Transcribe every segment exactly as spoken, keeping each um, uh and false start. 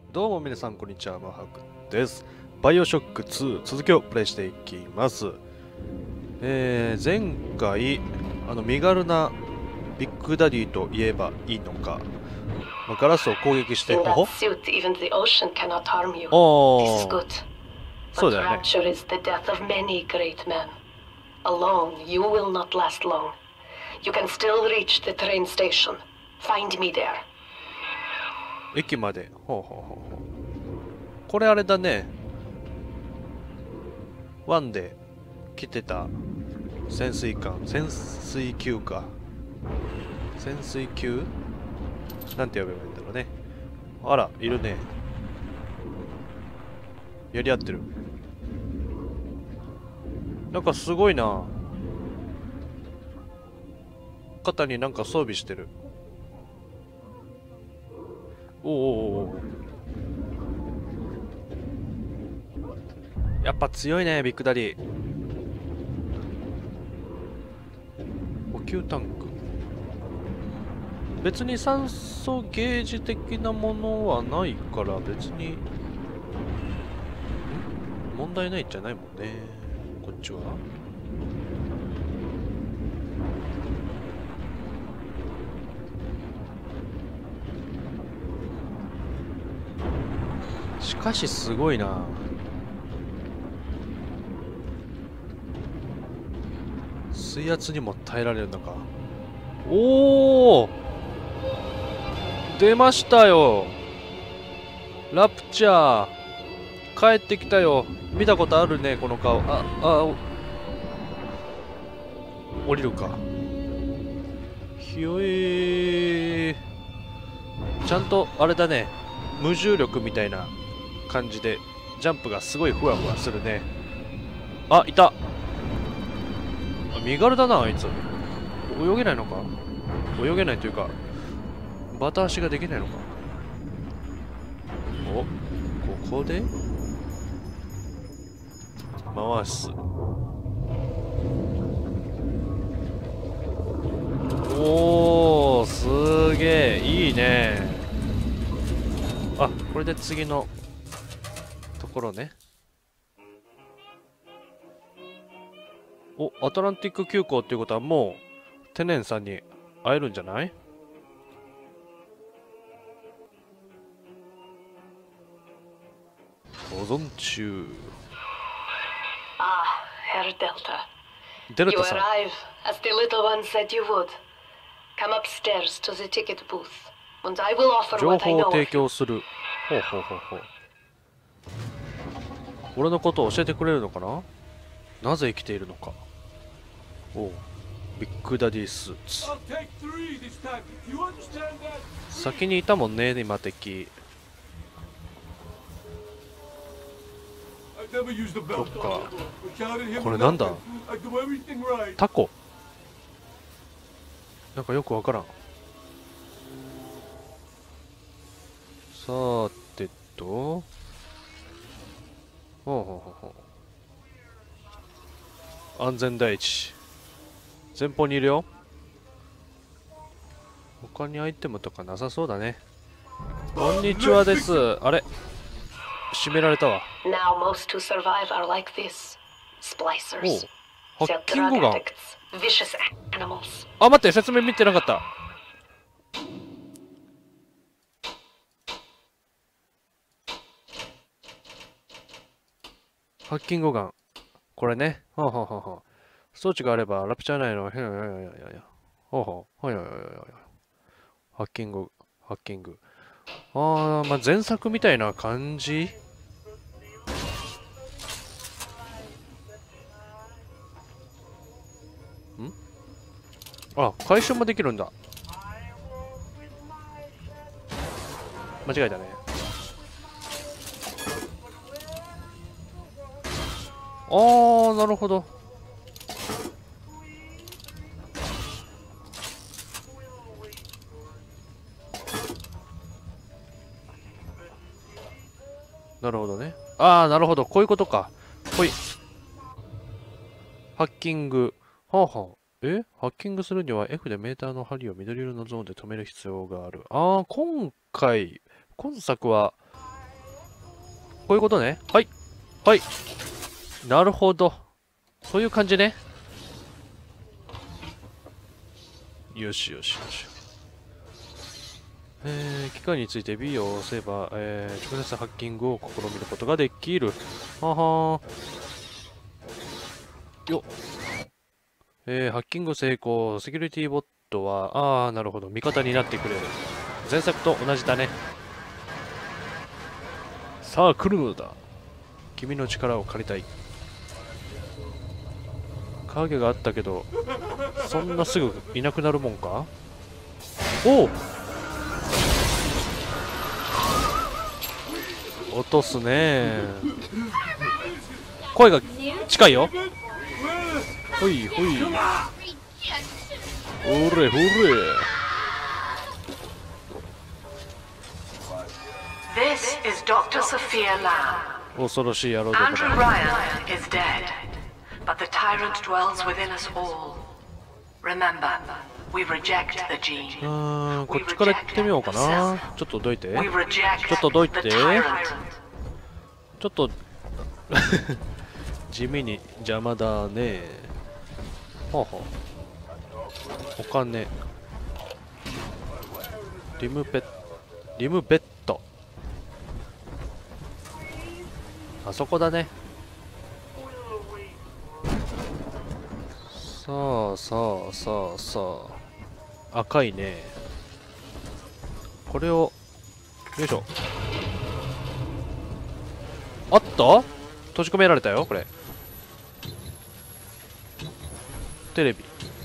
どうも皆さんこんにちは、マハクです。バイオショックツー続きをプレイしていきます。えー、前回、あの身軽なビッグダディと言えばいいのか、まあ、ガラスを攻撃して、ほほおー、そうだよね。 Alone, you will not last long. You can still reach the train station. Find me there. 駅まで。ほうほうほうほう。これあれだね。ワンで来てた潜水艦。潜水級か。潜水級なんて呼べばいいんだろうね。あら、いるね。やり合ってる。なんかすごいな。肩になんか装備してる。おおおお。やっぱ強いね、ビッグダディ。補給タンク。別に酸素ゲージ的なものはないから別にん問題ないんじゃないもんね。こっちはしかしすごいな。水圧にも耐えられるのか。おお、出ましたよ、ラプチャー帰ってきたよ。見たことあるね、この顔。ああ、降りるか。ひよえー、ちゃんとあれだね、無重力みたいな感じでジャンプがすごいふわふわするね。あ、いた。身軽だな、あいつ。泳げないのか。泳げないというかバタ足ができないのか。お、ここで回す。おー、すげえいいね。あ、これで次のところね。お、アトランティック急行っていうことはもうテネンさんに会えるんじゃない？保存中。 Ah, Herr Delta. デル You タさん。 arrive as the little one said you would. Come upstairs to the ticket booth, and I will offer 情 what I 報を know 提 of you. 供する。ほうほうほうほう。俺のことを教えてくれるのかな。なぜ生きているのか。おう、ビッグダディスーツ。先にいたもんね、今敵。そっか。これなんだ、タコ。なんかよくわからん。さーてと、ほうほうほうほう。安全第一。前方にいるよ。他にアイテムとかなさそうだね。こんにちはです。あれ、閉められたわ。 Now most who survive are like this. おう、 Splicers. ハ They're ッキン drug グガン。 addicts. Vicious animals. あ、待って、説明見てなかった。ハッキングガン。これね。はあ、はあはあはあ、装置があればラプチャー内の、へやややややや。ほうほう。はいはいはいはい。ハッキング、ハッキング。あー、まあ、前作みたいな感じ。ん、あ、回収もできるんだ。間違えたね。あー、なるほど。なるほどね。あー、なるほど。こういうことか。ほい。ハッキング。はあはあ。えハッキングするには F でメーターの針を緑色のゾーンで止める必要がある。あー、今回、今作はこういうことね。はいはいなるほど、そういう感じね。よしよしよし。えー、機械について B を押せば、えー、直接ハッキングを試みることができる。ははーよっ。えー、ハッキング成功。セキュリティボットは、あー、なるほど。味方になってくれる。前作と同じだね。さあ、来るのだ。君の力を借りたい。影があったけど、そんなすぐいなくなるもんか。おお、落とすね。声が近いよ。ほいほい。ほれほれ。 This is Doctor Sophia Lamb. 恐ろしい野郎どこ Andrew だ。 Ryan is dead, but the tyrant dwells within us all. Remember, we reject the う gene. ーん、こっちから行ってみようかな。ちょっとどいて。 We reject ちょっとどい the て。 tyrant. ちょっと地味に邪魔だね。ほうほう。お金。リムペッリムベッド。あそこだね。さあさあさあさあ。赤いね。これをよいしょ。あった？閉じ込められたよこれ。テレビ。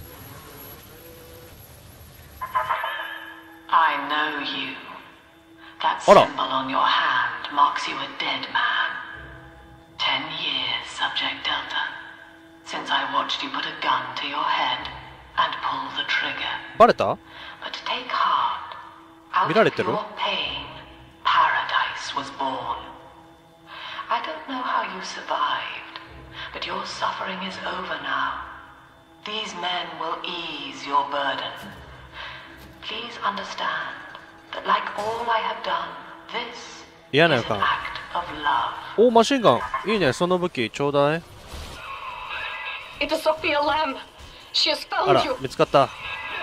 I know you. That Hold on. symbol on your hand marks you a dead man. Ten years, Subject Delta, since I watched you put a gun to your head and pull the trigger. バレた？ But take heart. Out 見られ of てる？ your pain, paradise was born. I don't know how you survived, but your suffering is over now. These men will ease your burden. Please understand that like all I have done, this 嫌な is 予感。 an act of love. お、マシンガンいいね。その武器ちょうだい。 It is Sophia Lamb. She has あ found ら you. 見つかった。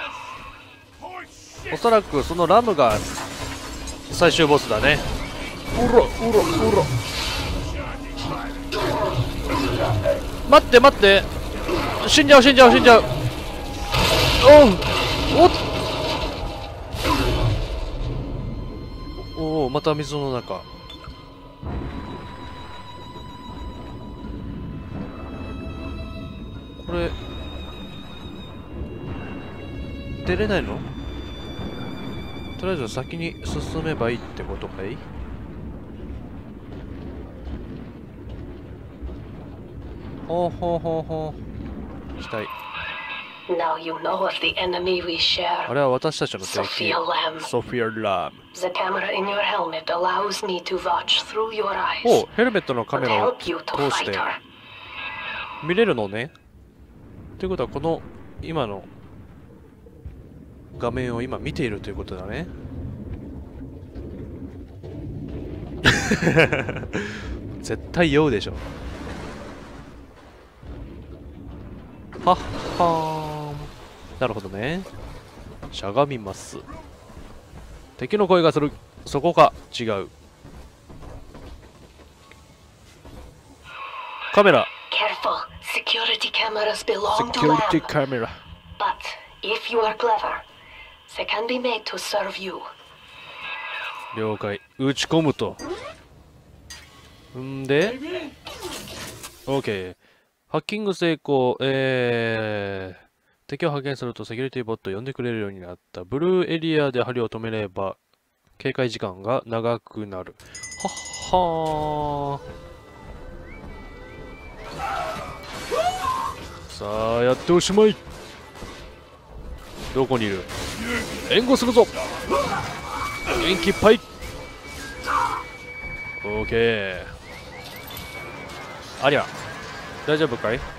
おそらくそのラムが最終ボスだね。うらうらうら。待って待って、死んじゃう死んじゃう死んじゃう。おうおっおお、また水の中。これ出れないの？とりあえず先に進めばいいってことかい？ほうほうほうほう。期待。 Now you know of the enemy we あ share. れは私たちの敵。 Sophia Lamb. ソフィア・ラム。 The camera in your helmet allows me to watch through your お eyes ヘルメットのカ and メラを help you 通 to し fight て her. 見れるのね。ということはこの今の画面を今見ているということだね。絶対酔うでしょ。はっはーん。なるほどね。しゃがみます。敵の声がする。そこか。違う。カメラ。 Careful, security cameras セ belong キ to ュリティ Lamb. カメラ。 But if you are clever, they can be made to serve you. 了解。打ち込むと。んで OK。ハッキング成功。えー、敵を発見するとセキュリティボットを呼んでくれるようになった。ブルーエリアで針を止めれば警戒時間が長くなる。はっはー。さあやっておしまい。どこにいる？援護するぞ。元気いっぱい。オーケー。ありゃ大丈夫かい？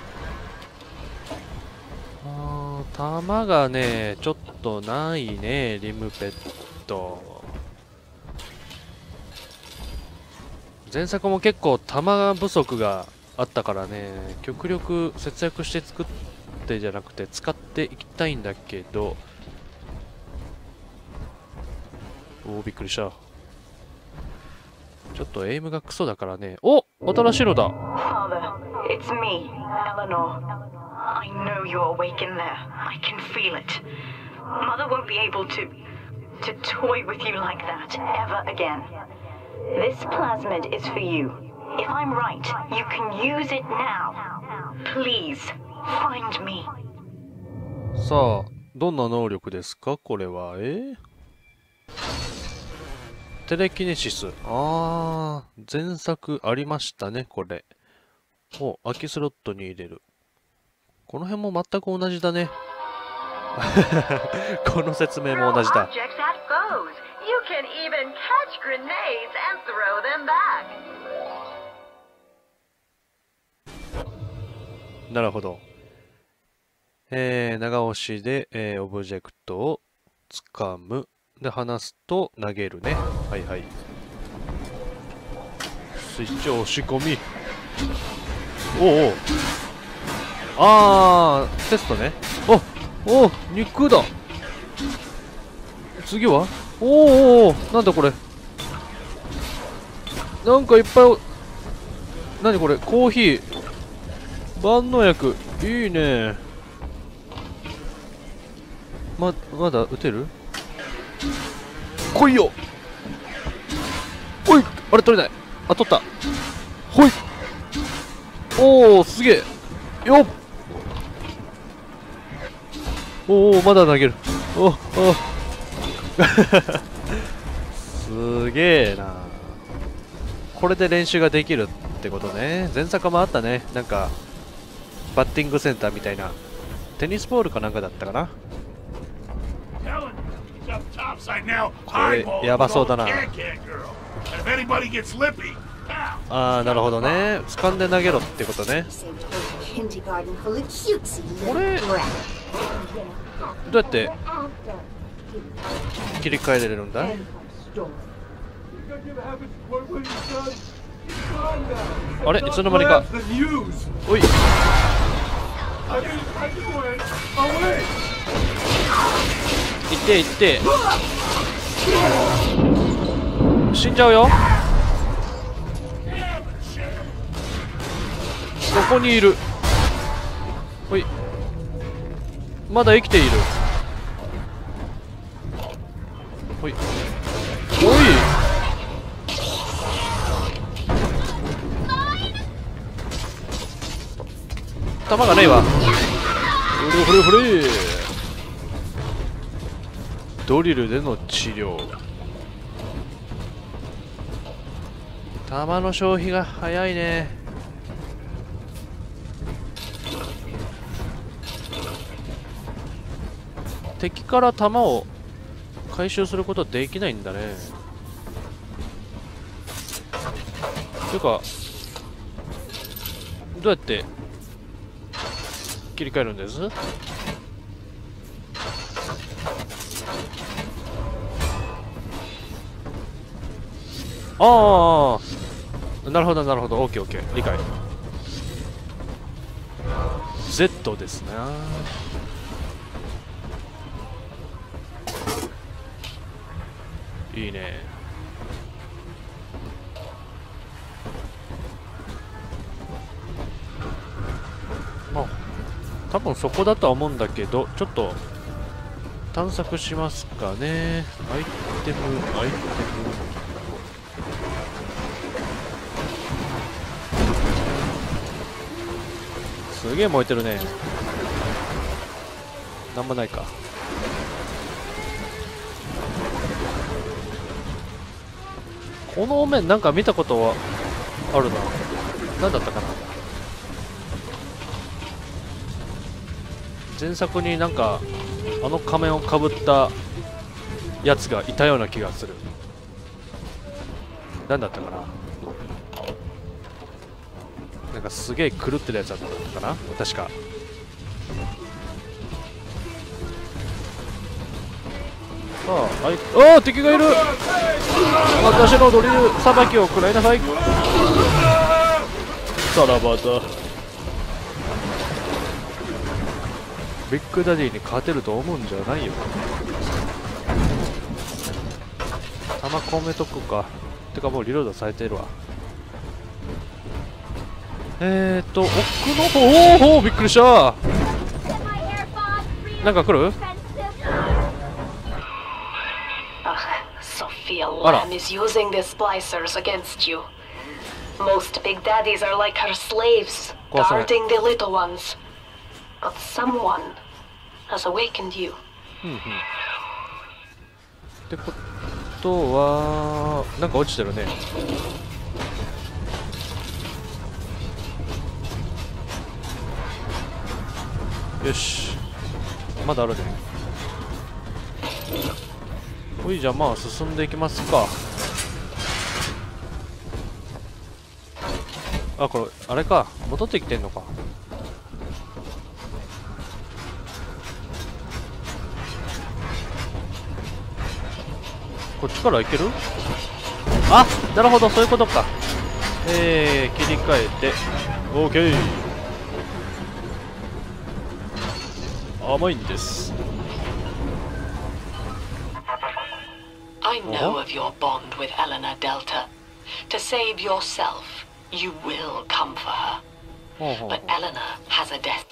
あー、弾がねちょっとないね。リムペット前作も結構弾不足があったからね、極力節約して作ってじゃなくて使っていきたいんだけど、おおびっくりした。ちょっとエイムがクソだからね。お、新しいのだ。 Father, it's me, Eleanor. I know you're awake in there. I can feel it. Mother won't be able to... to toy with you like that ever again. This plasmid is for you. If I'm right, you can use it now. Please, find me. さあ、どんな能力ですかこれは。えテレキネシス。あー、前作ありましたね、これ。お、空きスロットに入れる。この辺も全く同じだね。この説明も同じだ。なるほど。えー、長押しで、えー、オブジェクトを掴む。で、離すと投げるね。はいはい。スイッチ押し込み。おうおう。あー、テストね。おお、肉だ。次はおお、なんだこれ。なんかいっぱい。何これ、コーヒー。万能薬。いいね。ま、まだ撃てる？来いよ。おい、あれ取れない。あ、取った。ほい。おお、すげえ。よっ。おお、まだ投げる。おお。すげえな。これで練習ができるってことね。前作もあったね。なんかバッティングセンターみたいな。テニスボールかなんかだったかな。これやばそうだな。ああ、なるほどね。掴んで投げろってことね。これどうやって切り替えられるんだ？あれ、いつの間にか。おい。いっていって。死んじゃうよ。ここにいる。ほい。まだ生きている。ほい。おい。弾がないわ。ほれほれほれ。ドリルでの治療。弾の消費が早いね。敵から弾を回収することはできないんだね。ていうかどうやって切り替えるんです？ああ、なるほどなるほど。 オーケーオーケー 理解。 Z ですね。いいね。まあ多分そこだとは思うんだけど、ちょっと探索しますかね。アイテムアイテムすげえ燃えてるね。なんもないか。このお面なんか見たことはあるな。何だったかな。前作になんかあの仮面をかぶったやつがいたような気がする。何だったかな。なんかすげえ狂ってるやつだったかな確か。さあ、あいあー敵がいる。待私のドリルさばきを食らいなさい。さらばだ。ビッグダディに勝てると思うんじゃないよ。弾込めとくか。てかもうリロードされてるわ。えーっと奥の方、おおびっくりした。なんか来る？ Sophia Lamb is using the splicers against you. Most big daddies are like her slaves, guarding the little ones. But someone has awakened you. ってことはなんか落ちてるね。よし、まだあるね。ほい、じゃあまあ進んでいきますか。あ、これあれか、戻ってきてんのか。こっちから行ける？あ、なるほど、そういうことか。えー、切り替えて OK。 甘いんです。 I know of your bond with Eleanor Delta. To save yourself, you will come for her. But Eleanor has a death.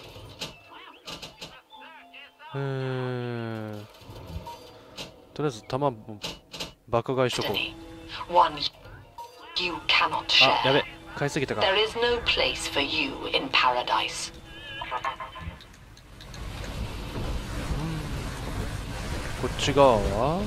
えー、とりあえず弾爆買いしとこう。 One you cannot share. あ、やべ、買いすぎたか。 There is no place for you in paradise. こっち側は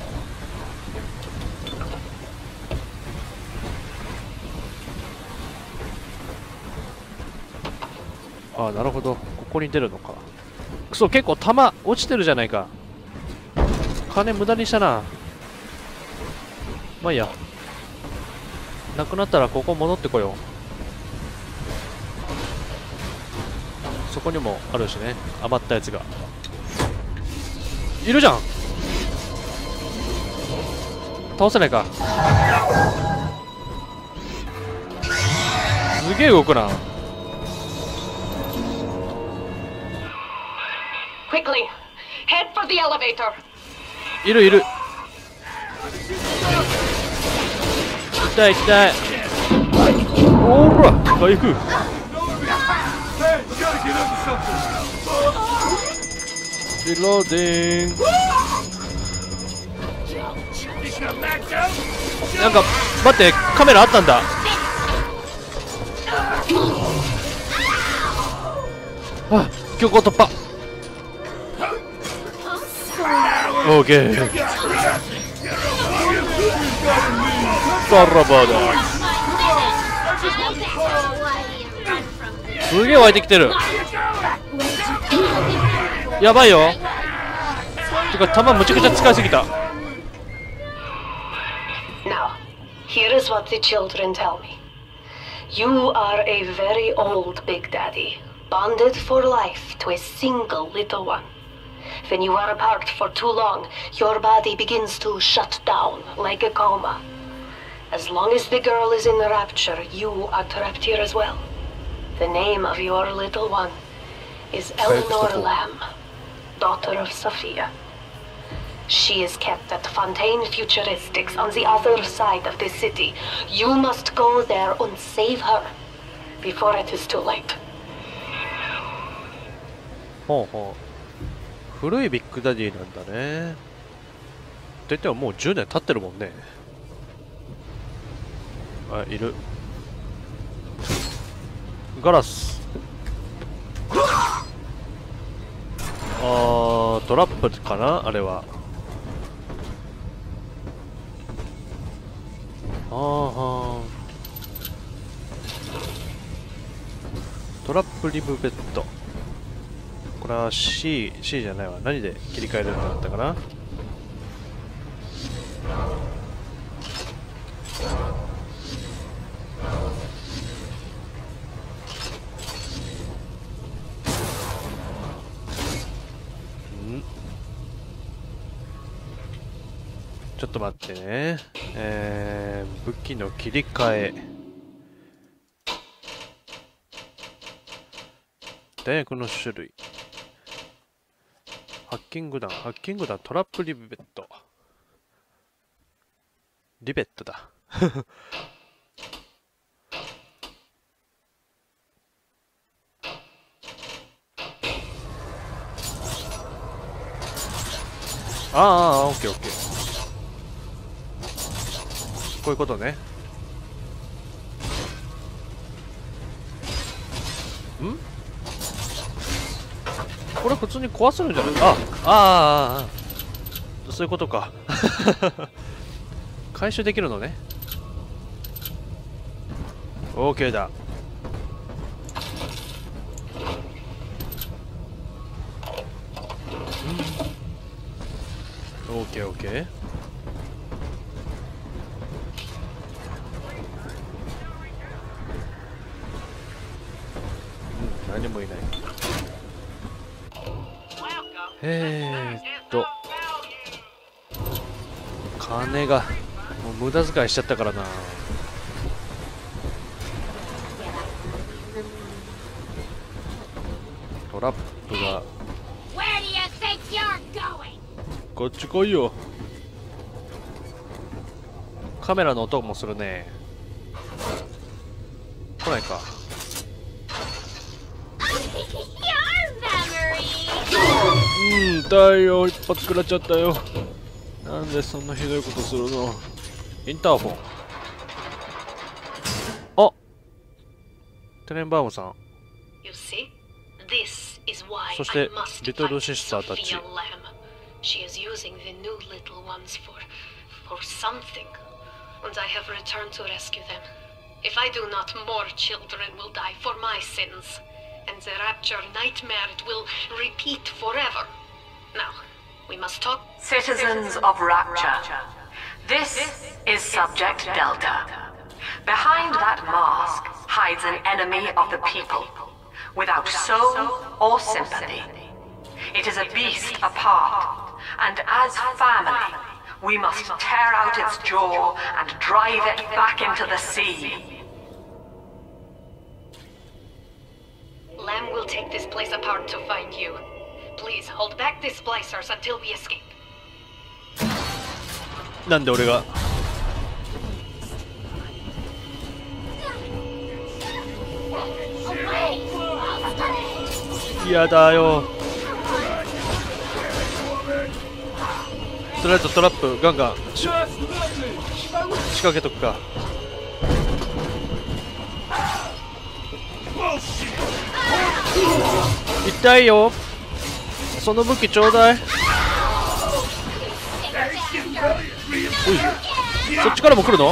あ、なるほど、ここに出るのか。くそ、結構弾落ちてるじゃないか。金無駄にしたな。まあいいや、なくなったらここ戻ってこよう。そこにもあるしね、余ったやつがいるじゃん。倒せないか。すげえ動くな。 Quickly, head for the elevator. いるいる。痛い痛い。おら、回復。リローディング。なんか待って、カメラあったんだ。あ、強行突破。オーケー。さらばだ。すげえ湧いてきてる。やばいよ。てか弾むちゃくちゃ使いすぎた。 Now, here is what the children tell me. You are a very old Big Daddy, bonded for life to a single little one. When you are apart for too long, your body begins to shut down like a coma. As long as the girl is in the rapture, you are trapped here as well. The name of your little one is Eleanor Lamb, daughter of Sophia. She is kept at Fontaine Futuristics on the other side of the city. You must go there and save her before it is too late. ほうほう。古いビッグダディなんだね。って言ってももうじゅうねん経ってるもんね。あ、いる。ガラス。あー、トラップかなあれは。あーはー。トラップリブベッド。これは C、C じゃないわ。何で切り替えるんだったかな。 ちょっと待ってね。えー、武器の切り替え。弾薬の種類。ハッキング弾、ハッキング弾、トラップリベット。リベットだ。ああ、オッケーオッケー。こういうことね。ん？これ普通に壊せるんじゃない？あ、ああ、そういうことか。回収できるのね。オーケーだ。オーケーオーケー。うん、何もいない。えーっと金がもう無駄遣いしちゃったからな。トラップがこっち来いよ。カメラの音もするね。来ないか。うん、太陽一発食らっちゃったよ。なんでそんなひどいことするの。インターフォン。あ、テレンバームさん。そしてリトルシスターたち。 She is using the new little ones for for something, and I have returned to rescue them. If I do not, more children will die for my sins, and the rapture nightmare it will repeat forever. Now, we must talk. Citizens of Rapture, this is Subject Delta. Behind that mask hides an enemy of the people, without soul or sympathy. It is a beast apart. And as family, we must tear out its jaw and drive it back into the sea. Lamb will take this place apart to find you. Please hold back the splicers until we escape. なんで俺が嫌だよ。とりあえずトラップガンガンし仕掛けとくか。痛いよ。その武器ちょうだい。おい、そっちからも来るの？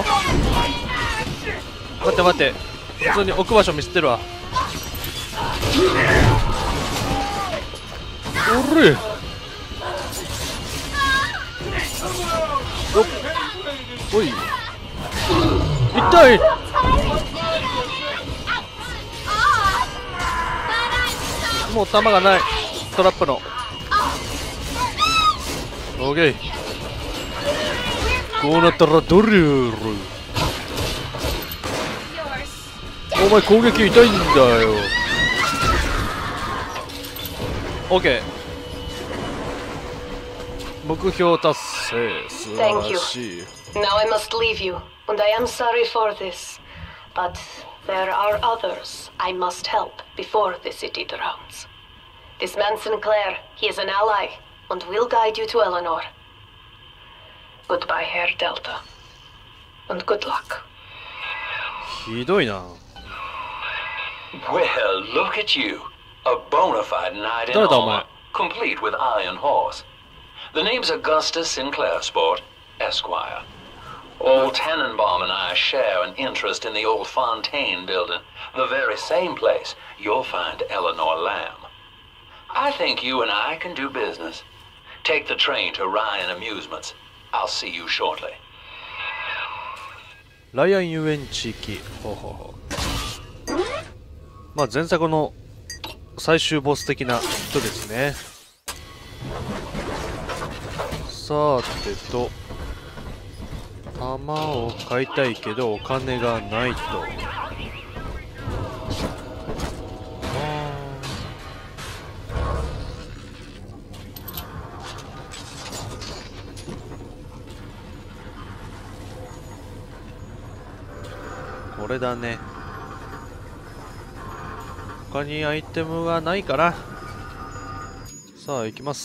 待って待って、普通に置く場所見せてるわ。おれおい、痛い。もう弾がない。トラップのオーケー。こうなったらドリル。お前攻撃痛いんだよ。オーケー。目標達成。素晴らしい。 Now I must leave you, and I am sorry for this. But there are others I must help before the city drowns. This man Sinclair, he is an ally, and will guide you to Eleanor. Goodbye, Herr Delta. And good luck. ひどいな。 Well, look at you. A bona fide knight in armor, complete with iron horse. The name's Augustus Sinclair Sport, Esquire. Old Tannenbaum and I share an interest in the old Fontaine building, the very same place you'll find Eleanor Lamb. I think you and I can do business. Take the train to Ryan Amusements. I'll see you shortly. ライアン遊園地域。ほうほうほう。まあ前作の最終ボス的な人ですね。さてと、 弾を買いたいけどお金がないと。これだね。他にアイテムがないから。さあ行きます。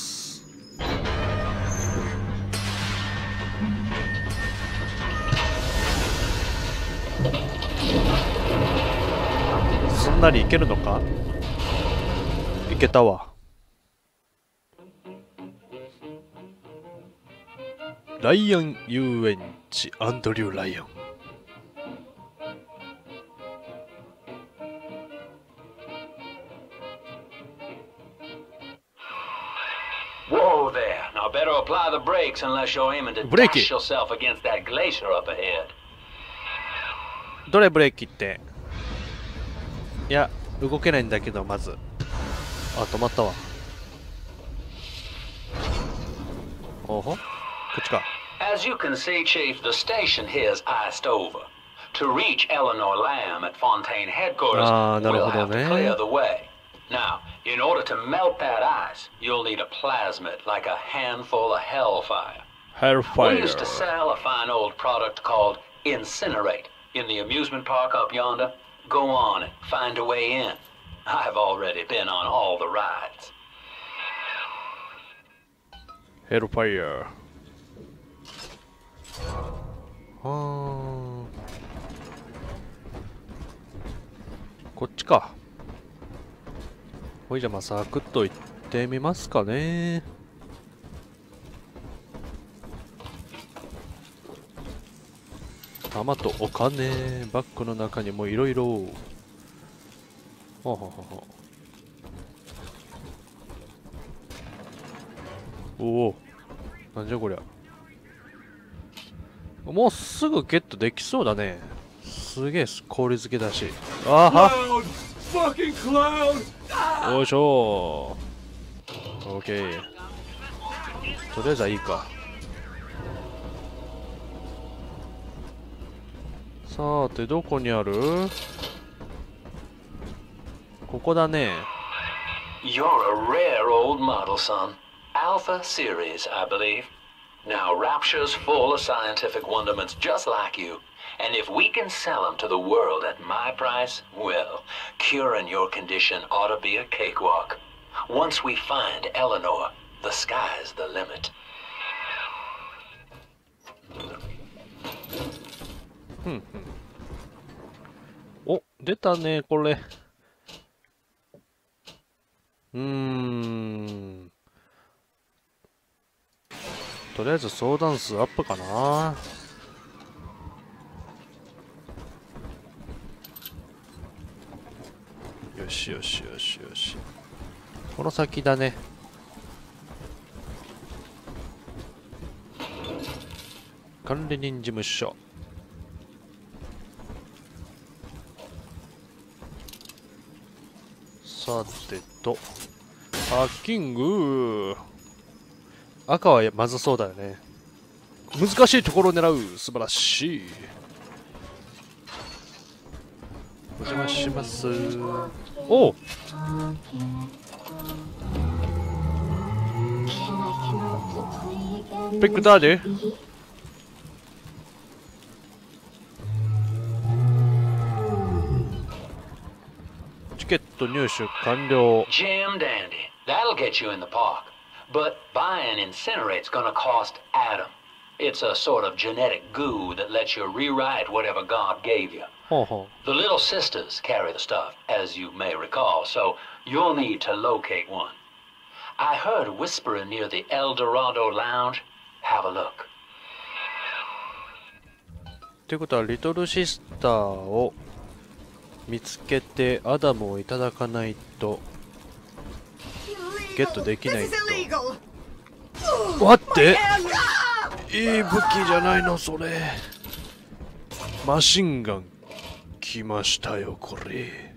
すんなりいけるのか。いけたわ。ライアン遊園地アンドリュー・ライアン。 Whoa there. Now better apply the brakes unless you're aiming to dash yourself against that glacier up ahead. どれブレーキって。いや、動けないんだけど、まず。あ、止まったわ。おほ、こっちか。 As you can see, Chief, the station here is iced over. To reach Eleanor Lamb at Fontaine headquarters, we'll have to clear the way. Now, in order to melt that ice, you'll need a plasmid, like a handful of hellfire. Hellfire. We used to sell a fine old product called Incinerate in the amusement park up yonder. Go on and find a way in. I've already been on all the rides. Hellfire. はー。こっちか。ほいじゃまあサクッと行ってみますかね。弾とお金、バッグの中にもいろいろ。ほうほうほうほう。おお、なんじゃこりゃ。もうすぐゲットできそうだね。すげえ氷漬けだし。あはよいしょー。オーケー。とりあえずはいいか。さてどこにある？ここだね。 You're a rare old model, son. Alpha series, I believe. Now, Rapture's full of scientific wonderments just like you. And if we can sell them to the world at my price, well, curing your condition ought to be a cakewalk. Once we find Eleanor, the sky's the limit. ふんふん。お、出たね、これ。うーん。とりあえず相談数アップかな。よしよしよしよし。この先だね。管理人事務所。さてと、ハッキング。赤はまずそうだよね。難しいところを狙う。素晴らしい。お邪魔します。おう。ペックダーでチケット入手完了。 Jim Dandy. That'll get you in the park. But buying Incinerate's gonna cost Adam. It's a sort of genetic goo that lets you rewrite whatever God gave you. ほうほう。 The Little Sisters carry the stuff, as you may recall, so you'll need to locate one. I heard whispering near the El Dorado Lounge. Have a look. ということはリトルシスターを見つけてアダムをいただかないとゲットできないと。待って、いい武器じゃないのそれ。マシンガン来ましたよこれ。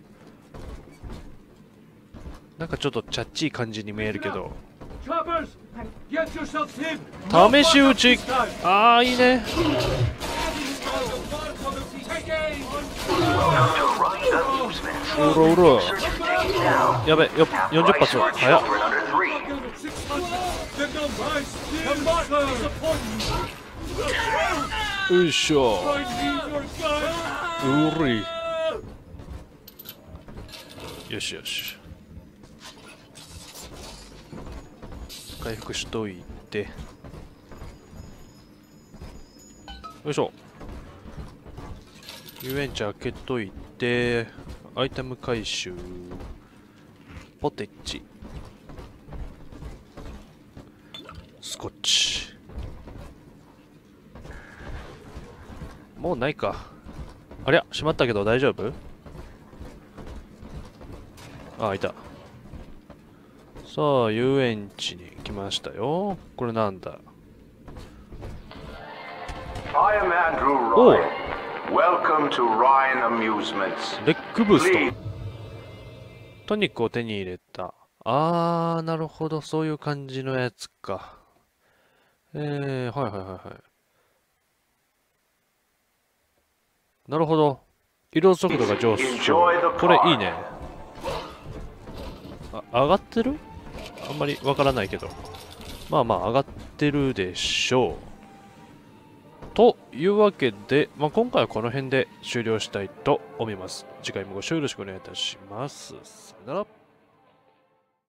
なんかちょっとチャッチい感じに見えるけど、試し撃ち。ああいいね。 うろうろ。やべ、よよんじゅっ発早っ。よいしょ。うり。よしよし。回復しといて。よいしょ。遊園地開けといて、アイテム回収。ポテチ。スコッチ。もうないか。ありゃ、閉まったけど大丈夫？あ、いた。さあ、遊園地に来ましたよ。これなんだ？おう。 Welcome to Ryan Amusements. レックブースト。トニックを手に入れた。あー、なるほど。そういう感じのやつか。えー、はいはいはいはい。なるほど。移動速度が上昇。これいいね。あ、上がってる？あんまりわからないけど。まあまあ上がってるでしょう。というわけで、まあ、今回はこの辺で終了したいと思います。次回もご視聴よろしくお願いいたします。さよなら。